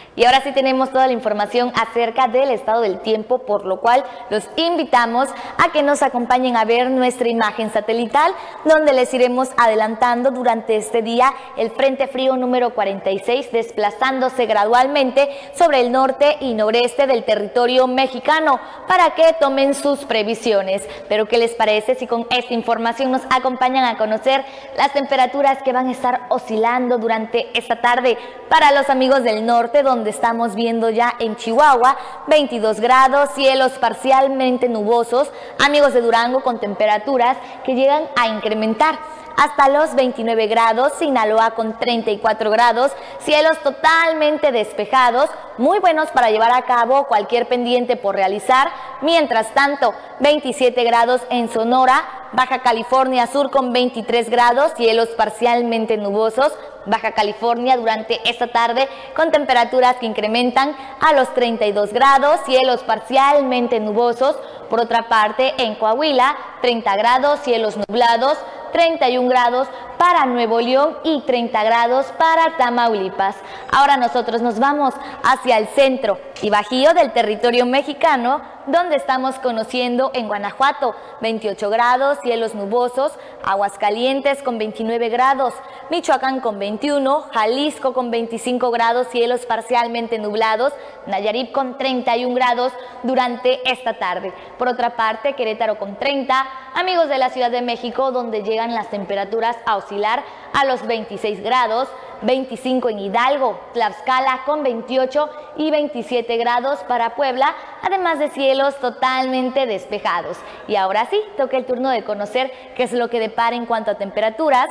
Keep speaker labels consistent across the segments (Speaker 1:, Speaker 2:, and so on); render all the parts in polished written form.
Speaker 1: Y ahora sí tenemos toda la información acerca del estado del tiempo, por lo cual los invitamos a que nos acompañen a ver nuestra imagen satelital, donde les iremos adelantando durante este día el Frente Frío número 46, desplazándose gradualmente sobre el norte y noreste del territorio mexicano, para que tomen sus previsiones. Pero ¿qué les parece si con esta información nos acompañan a conocer las temperaturas que van a estar oscilando durante esta tarde? Para los amigos del norte, donde estamos viendo ya en Chihuahua, 22 grados, cielos parcialmente nubosos. Amigos de Durango, con temperaturas que llegan a incrementar hasta los 29 grados, Sinaloa con 34 grados, cielos totalmente despejados, muy buenos para llevar a cabo cualquier pendiente por realizar. Mientras tanto, 27 grados en Sonora, Baja California Sur con 23 grados, cielos parcialmente nubosos. Baja California durante esta tarde con temperaturas que incrementan a los 32 grados, cielos parcialmente nubosos. Por otra parte, en Coahuila, 30 grados, cielos nublados, 31 grados para Nuevo León y 30 grados para Tamaulipas. Ahora nosotros nos vamos hacia el centro y bajío del territorio mexicano, donde estamos conociendo en Guanajuato, 28 grados, cielos nubosos, Aguascalientes con 29 grados, Michoacán con 21, Jalisco con 25 grados, cielos parcialmente nublados, Nayarit con 31 grados durante esta tarde. Por otra parte, Querétaro con 30, amigos de la Ciudad de México, donde llegan las temperaturas a oscilar a los 26 grados, 25 en Hidalgo, Tlaxcala con 28 y 27 grados para Puebla, además de cielos totalmente despejados. Y ahora sí, toca el turno de conocer qué es lo que depara en cuanto a temperaturas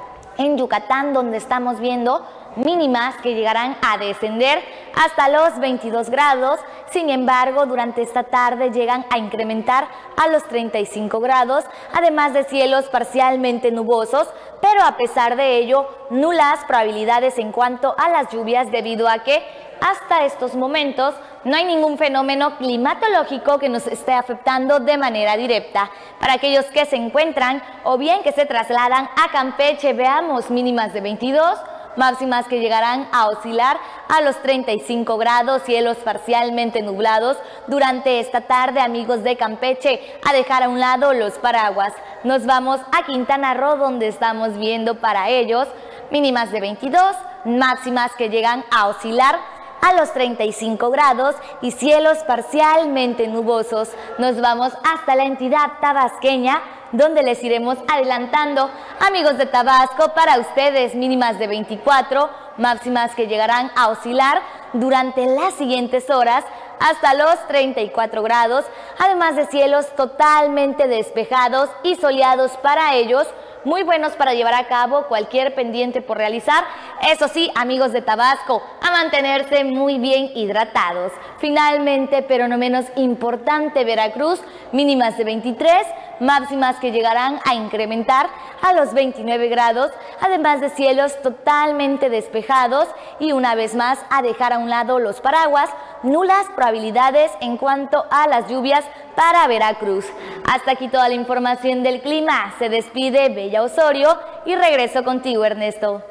Speaker 1: en Yucatán, donde estamos viendo mínimas que llegarán a descender hasta los 22 grados, sin embargo durante esta tarde llegan a incrementar a los 35 grados, además de cielos parcialmente nubosos, pero a pesar de ello nulas probabilidades en cuanto a las lluvias, debido a que hasta estos momentos no hay ningún fenómeno climatológico que nos esté afectando de manera directa. Para aquellos que se encuentran o bien que se trasladan a Campeche, veamos mínimas de 22, máximas que llegarán a oscilar a los 35 grados, cielos parcialmente nublados durante esta tarde, amigos de Campeche, a dejar a un lado los paraguas. Nos vamos a Quintana Roo, donde estamos viendo para ellos mínimas de 22, máximas que llegan a oscilar a los 35 grados y cielos parcialmente nubosos. Nos vamos hasta la entidad tabasqueña, donde les iremos adelantando, amigos de Tabasco, para ustedes mínimas de 24, máximas que llegarán a oscilar durante las siguientes horas hasta los 34 grados, además de cielos totalmente despejados y soleados para ellos, muy buenos para llevar a cabo cualquier pendiente por realizar. Eso sí, amigos de Tabasco, a mantenerse muy bien hidratados. Finalmente, pero no menos importante, Veracruz, mínimas de 23, máximas que llegarán a incrementar a los 29 grados, además de cielos totalmente despejados y una vez más a dejar a un lado los paraguas, nulas probabilidades en cuanto a las lluvias para Veracruz. Hasta aquí toda la información del clima. Se despide Bella Osorio y regreso contigo, Ernesto.